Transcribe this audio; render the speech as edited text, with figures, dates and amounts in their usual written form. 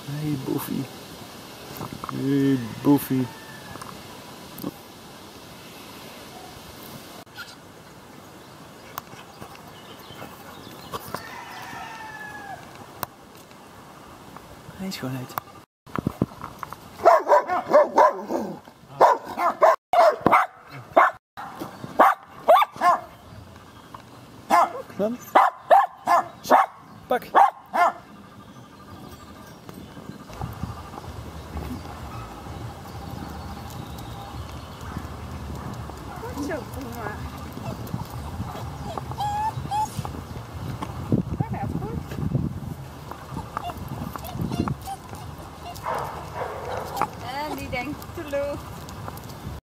Hey Boefie. Hey Boefie. Hey schoonheid. Dan. Pak. Zo, kom maar.